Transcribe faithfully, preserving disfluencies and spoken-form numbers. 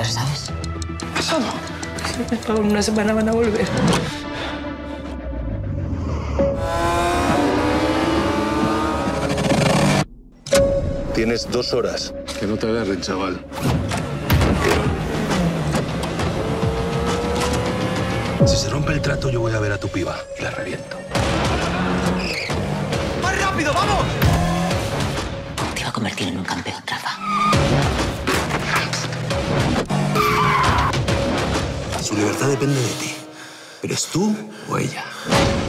¿sabes? ¿Cómo? En una semana van a volver. Tienes dos horas. Que no te agarren, chaval. Si se rompe el trato, yo voy a ver a tu piba y la reviento. ¡Más rápido, vamos! Te iba a convertir en un campeón, Rafa. Su libertad depende de ti. ¿Eres tú o ella?